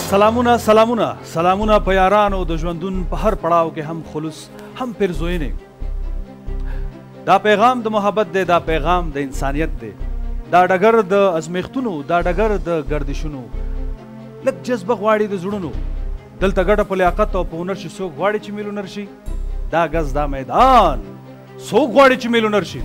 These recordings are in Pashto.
سلامونه سلامونه سلامونه په یارانو د ژوندون په هر پړاو کې هم خلوص هم پیرزوینې. دا پیغام د محبت دی، دا پیغام د انسانیت دی، دا ډګر د ازمیختونو، دا ډګر د گردشونو. لږ جذبه غواړي د زړونو، دلته ګټه په لیاقت او په هنر شي. څوک غواړي چې میلیونر شي؟ دا ګز دا میدان څوک غواړي چې میلیونر شي؟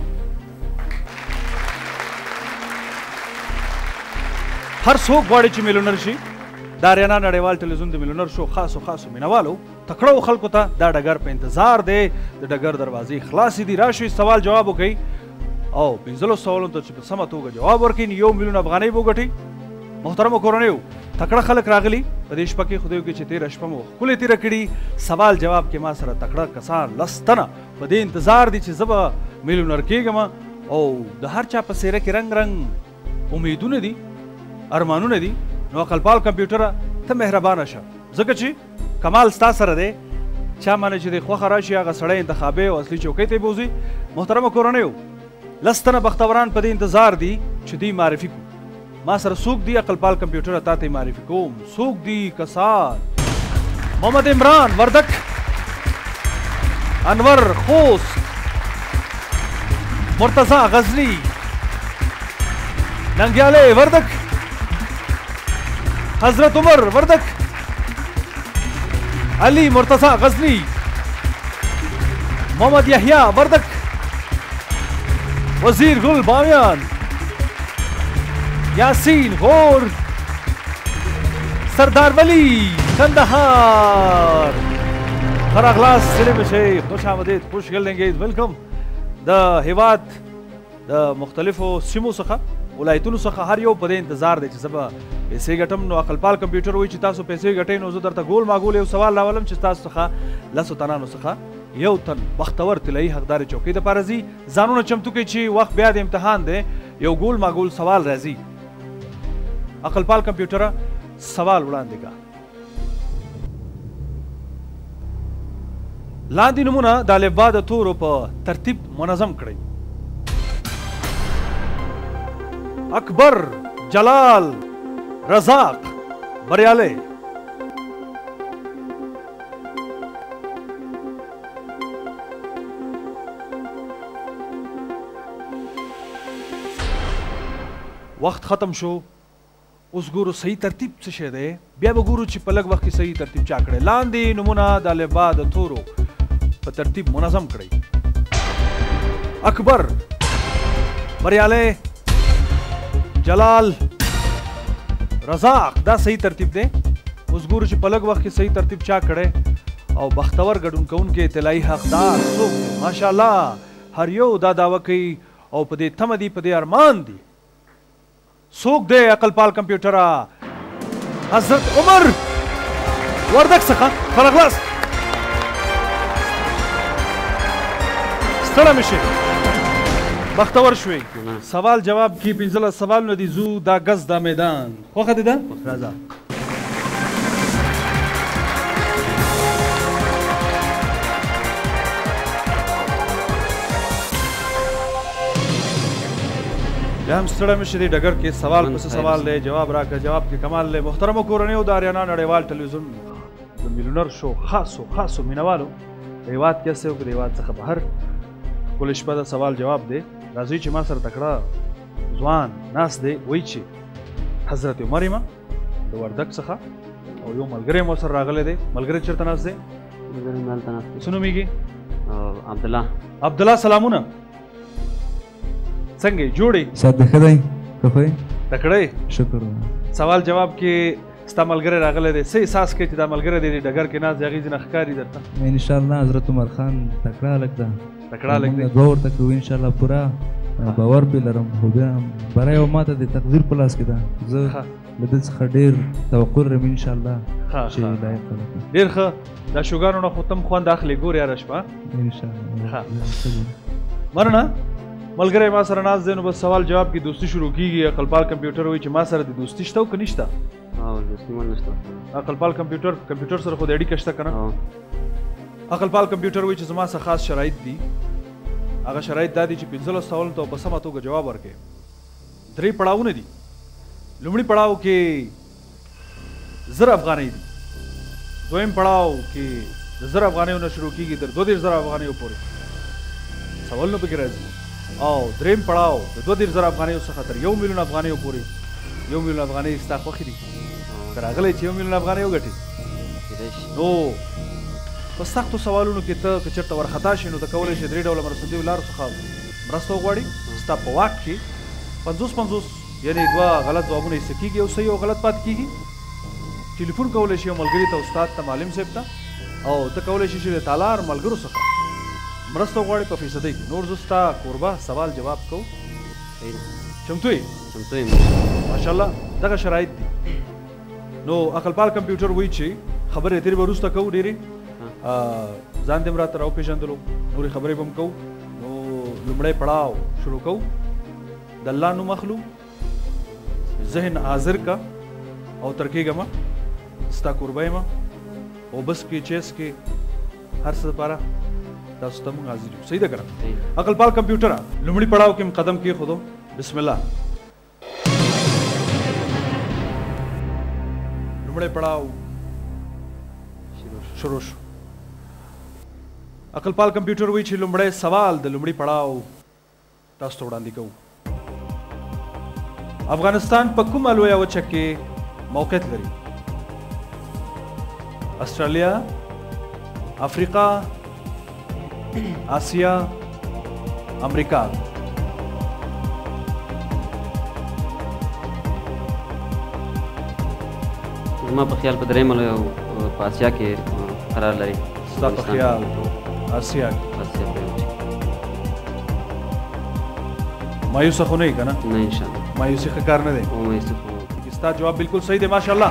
هر څوک غواړي چې میلیونر شي. دا ریانا نړیوال ټلویزیون د میلیونر شو خاصو مینوالو تکړو خلکو ته دا ډګر په انتظار دی، د ډګر دروازې خلاصې دي. راشئ سوال جواب وکړئ او 15 سوالونو ته چې په سمه توګه جواب ورکړئ 1 میلیون افغانۍ به وګټئ. محترمو کورنیو، تکړه خلک راغلي په دې شپه کې. خدای وکړي چې تېره شپه مو ښکلې تېره کړي. سوال جواب کې ما سره تکړه کسان 10 تنه په دې انتظار دي چې زه به میلیونر کېږم. او د هر چا په څېره کې رنګ رنګ امیدونه دي، ارمانونه دي. نو عقلپال کمپیوټره ته مهربانه شه، ځکه چې کمال ستا سره دی. چا باندې چې د خوښه راشي هغه سړی انتخابي او اصلي چوکۍ ته یې بوځي. محترمه کورنیو، 10 تنه بختوران په دې انتظار دي چې دوی معرفي کړو. ما سره څوک دي؟ عقلپال کمپیوټره تا ته معرفي کوم. څوک دي کسان؟ محمد عمران وردک، انور خوست، مرتضی غزنی، ننګیالی وردک، حضرت عمر وردک، علی مرتضی غزنی، محمد یحیی وردک، وزیر گل بامیان، یاسین غور، سردار ولی کندهار. خراغلاس سلیم شیخ، خوش آمدید، خوش گلنگید. ویلکم. د هیواد د مختلفو سیمو څخه، ولایتونو څخه هر یو په دې انتظار دی چې زه به پیسې ګټم. نو عقلپال کمپیوټر وایي چې تاسو پیسې ګټئ. نو زه درته ګول ماګول یو سوال راولم چې تاسو څخه 10 تنانو څخه یو تن بختور طلایي حقدار چوکۍ دپاره ځي. ځانونه چمتو کړئ چې وخت بیا د امتحان دی. یو ګول ماګول سوال راځي. عقلپال کمپیوټره سوال وړاندې کا. لاندې نومونه د الفبا د تورو په ترتیب منظم کړئ. اکبر، جلال، رزاق، بریالی. وخت ختم شو. اوس ګورو صحیح ترتیب څه شی دی. بیا به ګورو چې په لږ وخت کې صحیح ترتیب چا کړی. لاندې نومونه د الفبا د تورو په ترتیب منظم کړئ. اکبر، بریالی، جلال، رزاق. دا صحیح ترتیب دی. اوس ګورو چې په لږ وخت کې صحیح ترتیب چا کړی او بختور ګډون کوونکی طلایي حقدار څوک دی. ماشاءالله هر یو دا دعوه کوي او په دې تمه دي، په دې ارمان دي. څوک دی؟ عقلپال کمپیوټره حضرت عمر وردک څخه. خلاص ستړی مه شئ، بختور شوي. سوال جواب کې 15 سوالونه دي. زو دا ګز دا میدان خوښه دې ده؟ راځه. بیا هم ستړی مه شئ. دې ډګر کې سوال پسې سوال دی، جواب راکړه، جواب کې کمال دی. محترمو کورنیو، د اریانا نړیوال ټلویزیون د میلیونر شو خاصو مینوالو په هېواد کې هسې او د هېواد څخه بهر ښکلې شپه ده. سوال جواب دی. راځئ چې ما سره تکړه ځوان ناست دی. وایي چې حضرت عمر یم د وردک څخه او یو ملګری مو سره راغلی دی. ملګری چېرته ناست دی؟ څه نومېږي؟ عبدالله. سلامونه، څنګه یې؟ جوړ یې؟ صحت ښه دی؟ ښه خو یې؟ تکړه یې؟ شکر. سوال جواب کې ستا ملګری راغلی دی. څه احساس کوې چې دا ملګری دی ډګر کې ناست دی، هغې ځینې ښکاري درته؟ انشاءالله حضرت عمر خان تکړه هلک ده. تکړه هلک دی. دعا ورته کوو انشاءالله پوره باور پرې لرم. خو بیا بری او ماته د تقدیر په لاس کې ده. زه له ده څخه ډېر توقع لرم انشاءالله چې لایق هلک ده. ډېر ښه. دا شوګانو نه خو ته هم خوند اخلې. ګورې هره شپه انشاءالله. مننه. ملګری ما سره ناست دی. نو بس سوال جواب کې دوستي شروع کېږي. عقلپال کمپیوټر وایي چې ما سره د دوستي شته او که نشته؟ عقلپال کمپیوټر سره خو د اړیکه شته که نه؟ عقلپال کمپیوټر وایي چې زما څه خاص شرایط دي. هغه شرایط دا دي چې 15 سوالونو ته په سمه توګه جواب ورکړې. 3 پړاوونه دي. لومړي پړاو کې زر افغانۍ دي. دویم پړاو کې د زر افغانیو نه شروع کېږي تر 22,000 افغانیو پورې سوالونه پکې راځي، او دریم پړاو د 22,000 افغانیو څخه تر 1 میلیون افغانیو پورې. 1 میلیون افغانۍ ستا خوښې دي که راغلی چې 1 میلیون افغانۍ وګټې؟ نو په سختو سوالونو کې ته که چېرته ورخطا شي نو ته کولی شې 3 ډوله مرستندویو لارو څخه مرسته وغواړي. ستا په واک کې 50-50 یعنې 2 غلط ځوابونه ایسته کېږي او صحیح او غلط پاتې کېږي. ټلیفون کولی شي یو ملګري ته، استاد ته، معلم صاحب ته، او ته کولی شي چې د تالار ملګرو څخه مرسته وغواړي په فیصدۍ کې. نور زه ستا کوربه سوال جواب کوو. چمتو یې؟ چمتو یم ماشاءالله. دغه شرایط دي. نو عقلپال کمپیوټر وایي چې خبرې اترې به وروسته کوو ډېرې، ځان دې هم راته راوپېژندلو، نورې خبرې به هم کوو. نو لومړی پړاو شروع کوو. د الله نوم اخلو، ذهن حاضر کا او ترکېږه مه، ستا کوربه یم، اوبس کې چیس کې هر څه دپاره تاسو ته موږ حاضر یو. صحیح ده که نه؟ عقلپال کمپیوټره لومړي پړاو کې م قدم کېښودو. بسم الله. لومړی پړاو شروع شو. عقلپال کمپیوټر وایي چې لومړی سوال د لومړي پړاو تاسو ته وړاندې کوو. افغانستان په کومه لویه وچه کې موقعیت لري؟ استرالیا، افریقا، آسیا، امریکا؟ زما په خیال په درېیمه لویه په اسیا کې قرار لري. ستا په خیال آسیا کې؟ آسیا په وچه. مایوسه خو نه یې که نه؟ نه انشاءالله مایوسي ښه کار نه دی. مایوسي خو ستا جواب بالکل صحیح دی. ماشاءالله.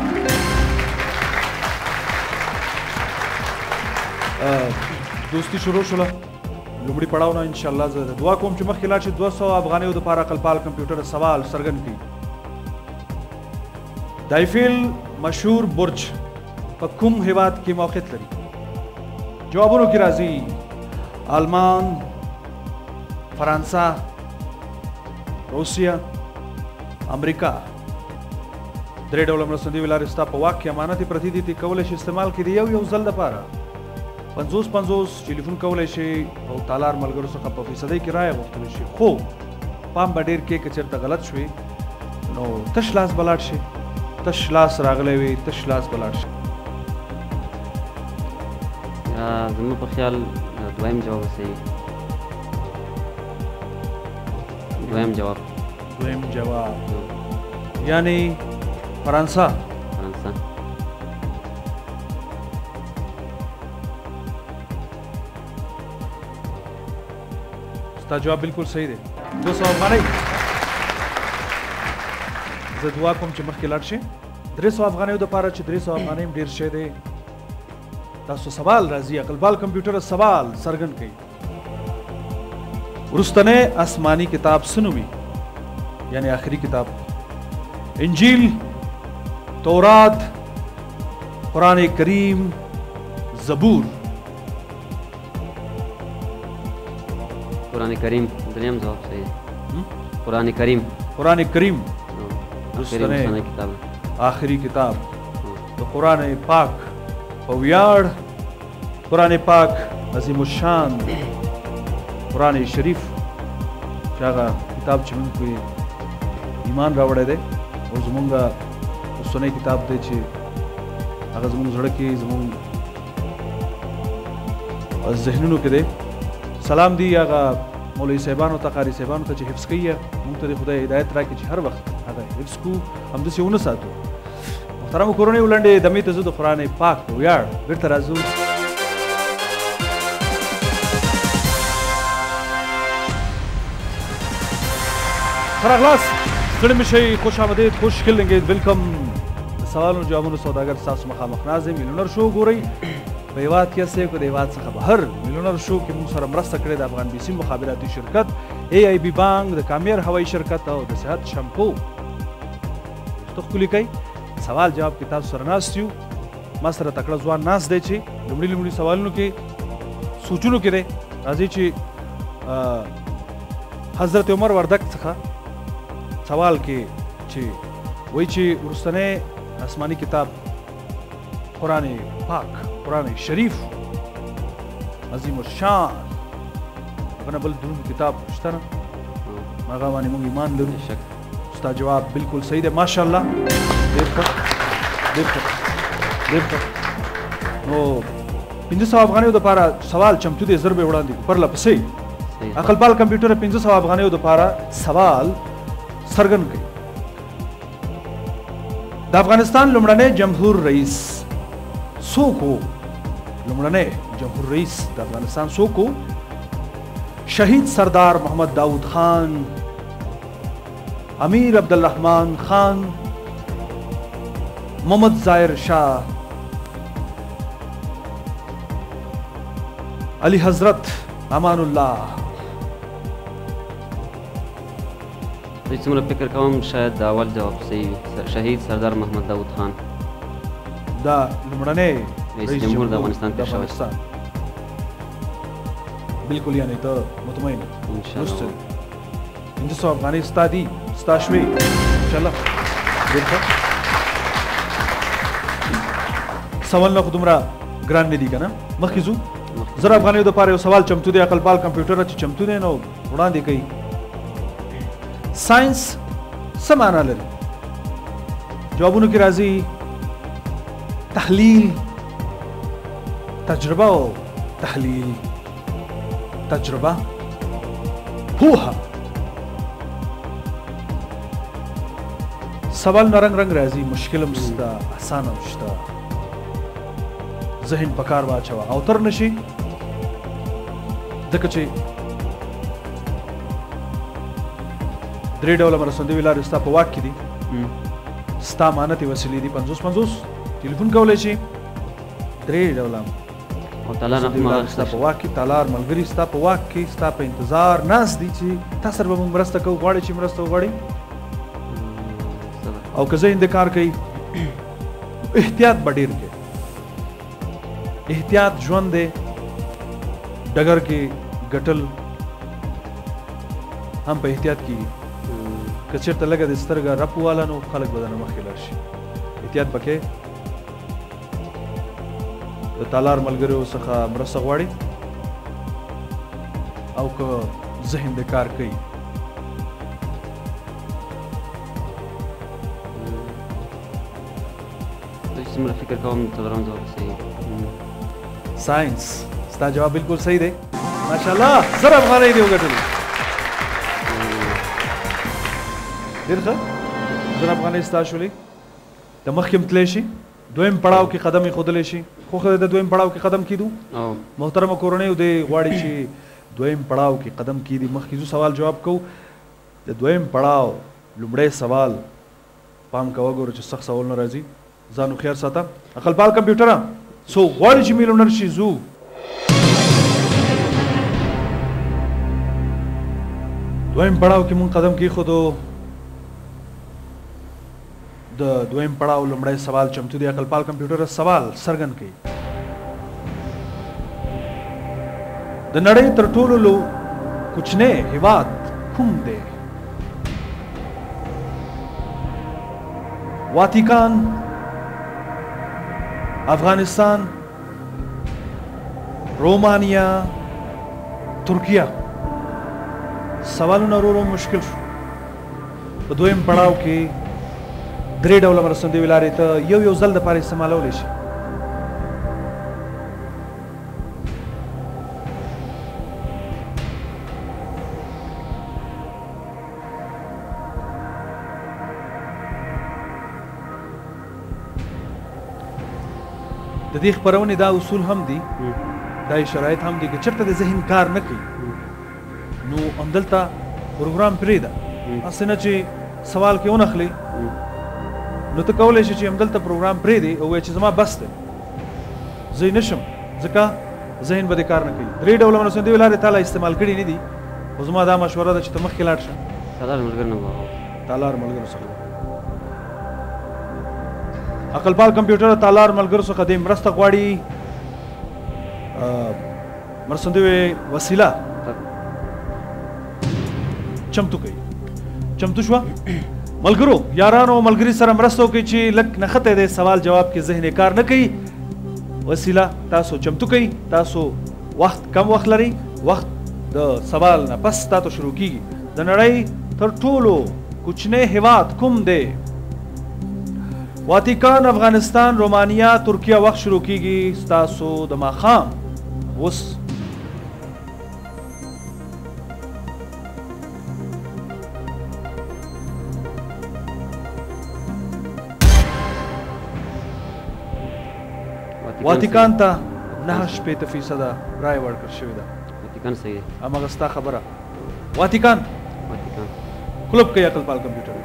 دوستي شروع شوله لومړي پړاو نه. انشاءالله زه دعا کوم چې مخکې لاړ شي 200 افغانیو دپاره عقلپال کمپیوټر سوال څرګند کړي. د ایفیل مشهور برج په کوم هیواد کې موقعیت لري؟ جوابونو کې راځي آلمان، فرانسه، روسیه، امریکا. 3 ډوله مرستندویو لارې ستا په واک کې امانت پرتې دي، ته کولی شي استعمال کړي د یو ځل دپاره. 50-50 ټلیفون کولی شي او تالار ملګرو څخه په فیصدۍ کې رایه غوښتلی شي. خو پام به ډېر کې که چېرته غلط شوې نو تش لاس به لاړ شي. تش لاس راغلی وي، تش لاس به لاړ شي. زما په خیال دویم جواب صحیح. دویم جواب یعنی فرانسه. فرانسه. ستا جواب بالکل صحیح دی. 200 افغانۍ. زه دعا کوم چې مخکې لاړ شي. 300 افغانیو دپاره چې 300 افغانۍ هم ډېر شی دی. تاسو سوال راځي. عقلپال کمپیوټر سوال څرګند کوي. وروستنی آسماني کتاب څه نومي؟ یعنی آخري کتاب. انجیل، تورات، قرآن کریم، زبور؟ قرآن کریم. دریم جواب صحیح. قرآن کریم. قرآن کریم وروستنی کتاب، آخري کتاب د قرآن پاک په ویاړ. قرآن پاک عظیم الشان قرآن شریف چې هغه کتاب چې موږ پرې ایمان راوړی دی او زمونږ اوسنی کتاب دی چې هغه زمونږ زړه کې زمونږ ذهنونو کې دی. سلام دی هغه مولوي صاحبانو ته، قاري صاحبانو ته چې حفظ کوي. موږ ته د خدای هدایت راکړي چې هر وخت هغه حفظ کړو، همداسې ونه ساتو. محترمو کورنۍ ولنډې دمې ته زه د قرآن پاک په ویاړ بېرته راځو. ښه راغلاست، ستړي مه شئ، خوش آمدید، خوش کلنګید، ویلکم. د سوالونو جوابونو سوداګر ستاسو مخامخ ناظم میلیونر شو ګورئ. په هېواد کې هستئ که د هېواد څخه بهر. میلیونر شو کې موږ سره مرسته کړې د افغان بي سي مخابراتي شرکت، AIB بانک، د کامیر هوایي شرکت او د صحت شمپو. دوستو ښکلي کوي. سوال جواب کې تاسو سره ناست یو. ما سره تکړه ځوان ناست دی چې لومړي سوالونو کې سوچونو کې دی. راځئ چې حضرت عمر وردک څخه سوال کې چې وایي چې وروستنی آسماني کتاب قرآن پاک قرآن شریف عظیم الشان غنه بل دروند کتاب شته نه هغه باندې موږ ایمان لرو شک ستا جواب بالکل صحیح دی ماشاءالله ډېر ښه ډېر ښه ډېر ښه نو 500 افغانیو دپاره سوال چمتو دی زر به وړاندې پرله پسې عقل پال کمپیوټر 500 افغانیو دپاره سوال څرګند کړي د افغانستان لومړنی جمهور رئیس څوک و لومړنی جمهور رئیس د افغانستان څوک و شهید سردار محمد داود خان امیر عبدالرحمن خان محمد ظاهر شاه علی حضرت امان الله زه څومره فکر کوم شاید د اول جواب صحیح وي شهید سردار محمد داود خان دا لومړنی رئیس جمهور د افغانستان تیر شوی بالکل یعنی ته مطمئن انشاءالله 500 افغانۍ ستا دي ستا شوې انشاءالله ډېر ښه سوالونه خو دومره ګران نه دي که نه مخکې ځو زر افغانیو دپاره یو سوال چمتو دی عقل پال کمپیوټر چې چمتو دی نو وړاندې کوي ساينس څه معنا لري جوابونو کې راځي تحلیل تجربه او تحلیل تجربه پوهه سوال نرنګ رنګ راځي مشکل هم شته اسان هم شته ذهن په کار واچوه او تر نشي ځکه چې درې ډوله مرستندویې لارې ستا په واک کې دي ستا امانتې وسیلې دي 50 ټلیفون کولی شي درې ډوله او تعالی رحمه ستا په واک کې تالار ملګري ستا په واک کې ستا په انتظار ناست دي چې تا سره به موږ مرسته کوو غواړې چې مرسته وغواړې او که ذهن د کار کوي احتیاط به ډېر کوي احتیاط ژوند دی ډګر کې ګټل هم په احتیاط کېږي که چېرته لږه د سترګه رپ واله نو خلک به درنه مخکې لاړ شي احتیاط به کوې د تالار ملګریو څخه مرسته غواړي او که ذهن د کار کوي څومره فکر کوم څلورم جواب صحیح ساينس ستا جواب بالکل صحیح دی ماشاءالله زر افغانۍ دې وګټلې ډېر ښه زر افغانۍ ستا شولې د مخکې هم تللی شي دویم پړاو کې قدم ایښودلی شي خو ښه د دویم پړاو کې قدم کیدو محترمه کورنیو دې غواړي چې دویم پړاو کې قدم کیدي مخکې ځو سوال جواب کوو د دویم پړاو لومړی سوال پام کوه ګوره چې سخت سوالونه راځي ځان هوښیار ساته عقل پال کمپیوټره څوک غواړي چې میلیونر شي ځو دویم پړاو کې مونږ قدم کېښودو د دویم پړاو لومړی سوال چمتو دی عقل پال کمپیوټر سوال څرګند کوي د نړۍ تر ټولو کوچنی هیواد کوم دی واتیکان افغانستان رومانیا ترکیه سوالونه ورو مشکل شو په دویم پړاو کې درې ډوله مرستندویې لارې ته یو ځل دپاره استعمالولی شي د دې خپرونې دا اصول هم دي دا شرایط هم دي که چېرته د ذهن کار نه کوي نو همدلته پروګرام پرېږده هسې نه چې سوال کې ونخلې نو ته کولی شې چې همدلته پروګرام پرېږدې او وایې چې زما بس دی زه یې نشم ځکه ذهن به دې کار نه کوي درې ډوله مرستندویې لارې تا لا استعمال کړي نه دي خو زما دا مشوره ده چې ته مخکې لاړ شه تالار ملګرو نه تالار ملګرو څخه عقل پال کمپیوټر تالار ملګرو څخه دې مرسته غواړي مرستندویې وسیله چمتو کوي چمتو شوه ملګرو یارانو ملګري سره مرسته وکړئ چې لږ نښتی دی سوال جواب کې ذهن کار نه کوي وسیله تاسو چمتو کوي تاسو وخت کم وخت لري وخت د سوال نه پس تاسو شروع کیږي د نړۍ تر ټولو کوچنی هیواد کوم دی واتیکان افغانستان رومانیا ترکیه وخت شروع کیږي تاسو د ماښام اوس واتیکان ته 9.8% رای ورکړل شوې ده واتیکان صحیح دی هماغه ستا خبره واتیکان کلوب کوي عقل پال کمپیوټر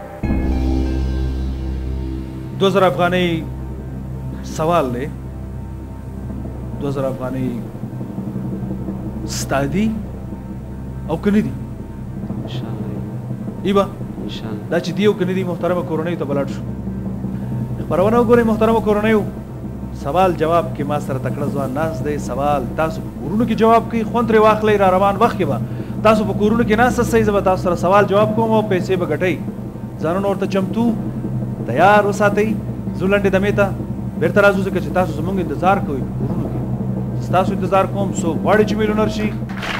2000 افغانۍ سوال دی 2000 افغانۍ ستا دي او که نه دي ایبا دا چې دی او که نه دي محترمه کورنیو ته به لاړ شو خپرونه وګورئ محترمه کورنیو سوال جواب کې ما سره تکړه ځوان ناست دی سوال تاسو په کورونو کې جواب کوئ خوند ترې واخلئ را روان وخت کې به تاسو په کورونو کې ناست صحیح زه به تاسو سره سوال جواب کوم او پیسې به ګټئ ځانونه ورته چمتو تیار وساتئ زه لنډې دمې ته بېرته راځو ځکه چې تاسو زموږ انتظار کوئ په کورونو کې ستاسو انتظار کوم څوک غواړي چې میلیونر شي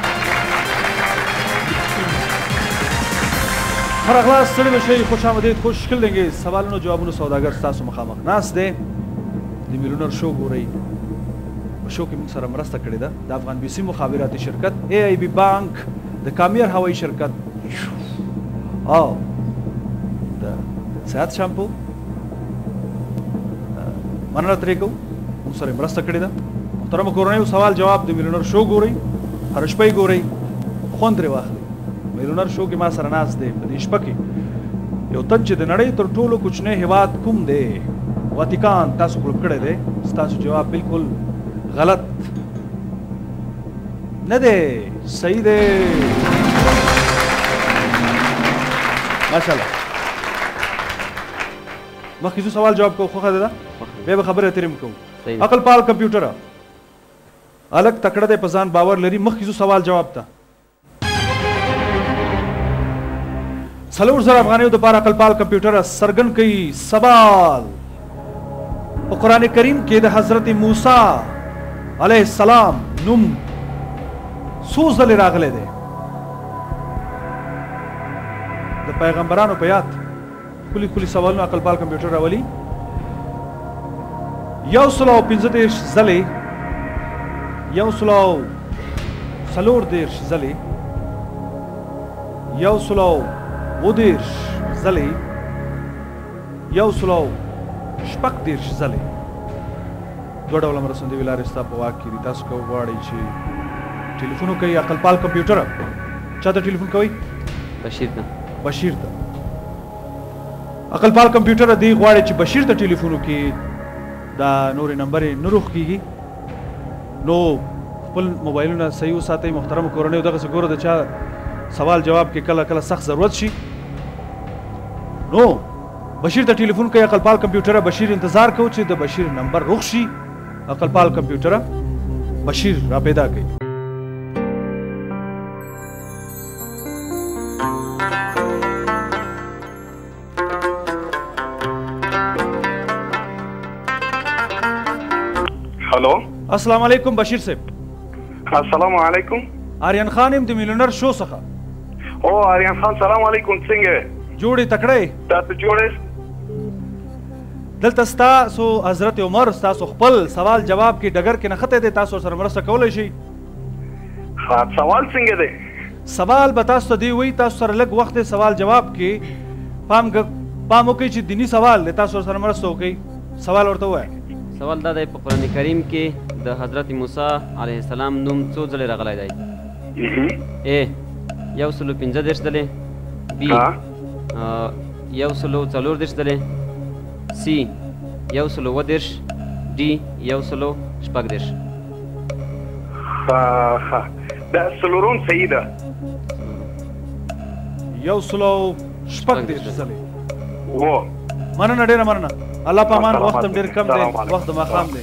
هر اخلاص ستړي به شئ خوش آمدید خوش ښکل دینګې سوالونو جوابونو سوداګر ستاسو مخامخ ناست دی د میلیونر شو ګورئ په شو کې موږ سره مرسته کړې ده د افغان بي سي مخابراتي شرکت اے آی بي بانک د کامیر هوایي شرکت او د صحت شامپو مننه ترې کوو موږ سره مرسته کړې ده محترمه کورنیو سوال جواب د میلیونر شو ګورئ هر شپه یې ګورئ خوند ترې واخلئ میلیونر شو کې ما سره ناست دی په دې شپه کې یو تن چې د نړۍ تر ټولو کوچنی هیواد کوم دی واتیکان تاسو کلوب کړی دی ستاسو جواب بالکل غلط نه دی صحیح دی ماشاءالله مخکې زه سوال جواب کوو خوښه ده بیا به خبرې اترې م کوو عقل پال کمپیوټره هلک تکړه دی په ځان باور لري مخکې زه سوال جواب ته 4000 افغانیو دپاره عقل پال کمپیوټره څرګند کوي سوال په قرآن کریم کې د حضرت موسی علیه السلام نوم څو ځلې راغلی دی د پیغمبرانو په یاد ښکلي ښکلي سوالونه عقل پال کمپیوټر راولي 145 ځلې 134 ځلې 130 ځلې 130 ځلې دوه ډوله مرستندوي لارې ستا په واک کې دي تاسو که وغواړئ چې ټلیفون وکړئ عقل پال کمپیوټره چا ته ټلیفون کوئ بشیر ته عقل پال کمپیوټره دی غواړي چې بشیر ته ټلیفون وکړي دا نورې نمبرې نه روښ کېږي نو خپل موبایلونه صحیح وساتئ محترمو کورنیو دغسې ګوره د چا سوال جواب کې کله کله سخت ضرورت شي نو بشیر ته ټلیفون کوي عقل پال کمپیوټره بشیر انتظار کوو چې د بشیر نمبر روښ شي عقل پال کمپیوټره بشیر را پیدا کوي हेलो अस्सलाम वालेकुम बशीर साहब अस्सलाम वालेकुम आर्यन खान ام د میلیونر شو څخه او आर्यन खान سلام علیکم څنګه جوړې تکړه تاسو جوړې دلته ستاسو حضرت عمر ستاسو خپل سوال جواب کې ډګر کې نښتی دی تاسو سره مرسته کولی شئ سوال څنګه دی سوال به تاسو ته دی وایي تاسو سره لږ وخت دی سوال جواب کې پام وکړئ چې دیني سوال دی تاسو سره مرسته وکړئ سوال ورته ووایه سوال دا دی په قرآن کریم کې د حضرت موسی علیه السلام نوم څو ځلې راغلی دی ا 135 ځلې بی 140 ځلې سی 110 डी 110 دا سلورون صحیح ده 110 ځلې و مننه ډېره مننه الله پامان وخت هم ډېر کم دی وخت د ماښام دی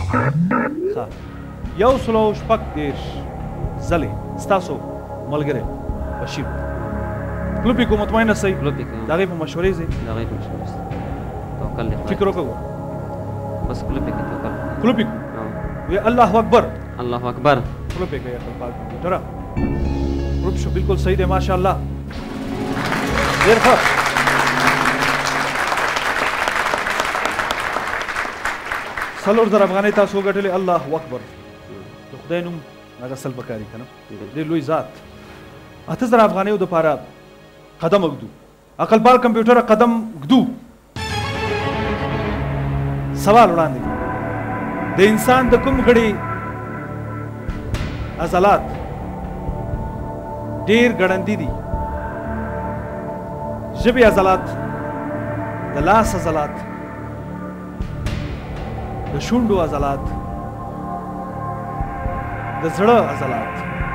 110 ځلې ستاسو ملګری بشیر کلوپی کو مطمئنه صحیح د هغې په مشورې ځئ توکل دی فکر وکړو بس کلوپی کو وی الله اکبر. الله اکبر. خوله پې کوي خپل پاک کمپیوټره. ګروپ شو بالکل صحیح دی ماشاءالله. ډېر ښه. څلور زره افغانۍ تاسو وګټلې. الله اکبر. د خدای نوم هغه سل پکاري که نه ډېر لوی ذات. 8000 افغانیو دپاره قدم اږدو. عقل پال کمپیوټره قدم ږدو. سوال وړاندې د انسان د کوم غړي عضلات ډېر ګړندي دي؟ ژبې عضلات، د لاس عضلات، د شونډو عضلات، د زړه عضلات.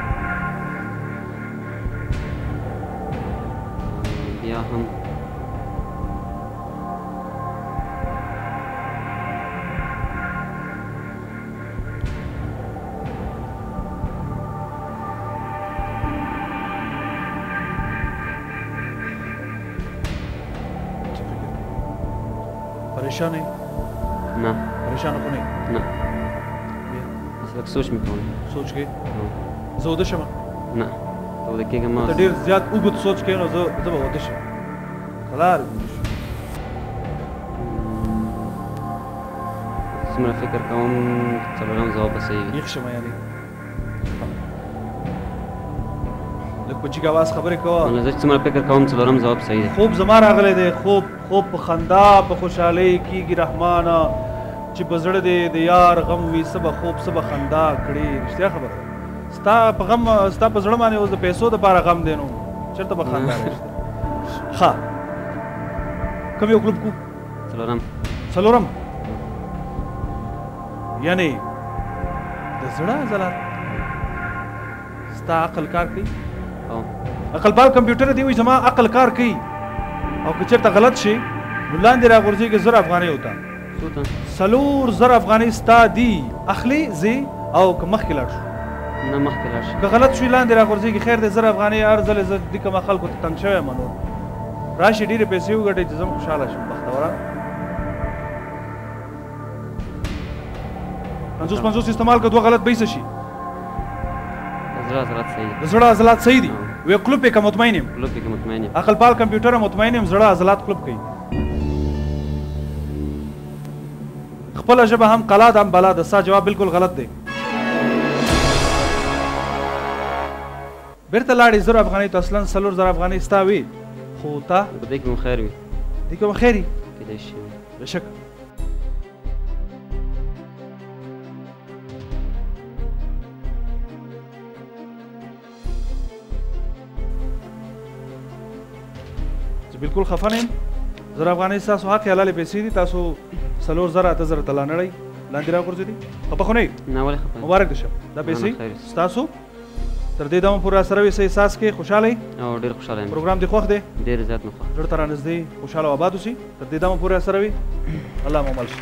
بیا هم پریشان یې؟ نه. پریشان خو نه یې؟ نه. بس لږ سوچ مې کوم. سوچ کې زه وده شم؟ نه ته وده کېږه ما. ته ډېر زیات اوږد سوچ کوې نو زه به وده شم. کلار څومره فکر کوم څلورم ځواب به صحیح وي. یخ شمه یعنې لږ په جګ اواز خبرې کوه. زه چې څومره فکر کوم څلورم ځواب صحیح دی. خوب زما راغلی دی. خوب په خندا په خوشحالۍ کېږي رحمانه چې په زړه دی د یار غم وي. څه به خوب څه به خندا کړي. رښتیا خبره ده. ستا په غم ستا په زړه باندې اوس د پیسو دپاره غم دی نو چېرته به خندا راشي. ښه کوم یو کلوب کو؟ څلورم. څلورم یعنې د زړه عضلات ستا عقل کار کوي؟ عقل پال کمپیوټر دی وایي زما عقل کار کوي او که چېرته غلط شي نو لاندې راغورځېږي 1000 افغانۍ وته. 4000 افغانۍ ستا دي اخلي ځې او که مخکې لاړ شو؟ نه مخکې لاړ شي. که غلط شوي لاندې راغورځېږي خیر دی 1000 افغانۍ هر ځلې زه دې کومه خلکو ته تنګ شوی یم نور راشي ډېرې پیسې وګټئ چې زه هم خوشحاله شم بختوره. 50 استعمال که دوه غلط به یې څه شي؟ زړه عضلات صحیح د زړه عضلات صحیح دي. وی کلوب یې که مطمئن یم؟ کلوب یې که مطمئن یم. عقل پال کمپیوټر مطمئن یم زړه عضلات کلوب کوي. خپله ژبه هم قلا ده هم بلا ده. ستا جواب بالکل غلط دی. بیرته لاړې 1000 افغانۍ ته اصلا 4000 افغانۍ ستا وي خو تا په دې کې مو خیر وي. دې کې به خیر وي کېدای شي. بېشکه. بالکل خفه نه یم. 1000 افغانۍ ستاسو حق حلالې پیسې دي. تاسو 4000 8000 ته لا نړئ لاندې راغورځېدي. خفه خو نه یې؟ نه ولې خفه یم. مبارک دې شه. دا پیسې ستاسو تر دې دمه پورې راسره وي. څه احساس کې خوشحاله یې؟ او ډېر خوشحاله یم. پروګرام دې خوښ دی؟ ډېر زیات مې خوښ. زړه ته رانږدې خوشحاله او آباد اوسي. تر دې دمه پورې راسره وي. الله مو مل شي.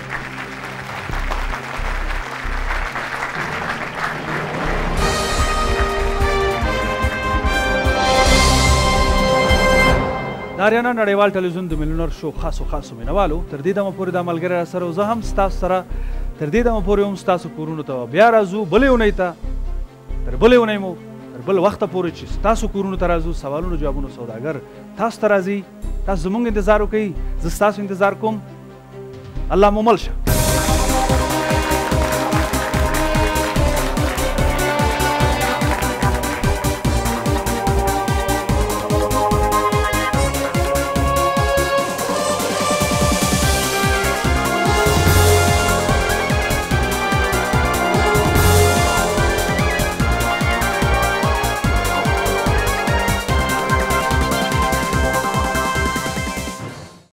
د اریانا نړیوال ټلویزیون د میلیونر شو خاصو مینوالو تر دې دمه پورې دا ملګری راسره و. زه هم ستاسو سره تر دې دمه پورې هم ستاسو کورونو ته بیا راځو بلې اونۍ ته. تر بلې اونۍ مو تر بل وخته پورې چې ستاسو کورونو ته راځو سوالونو جوابونو سوداګر تاسو ته راځي. تاسو زموږ انتظار وکئ. زه ستاسو انتظار کوم. الله مو مل شه.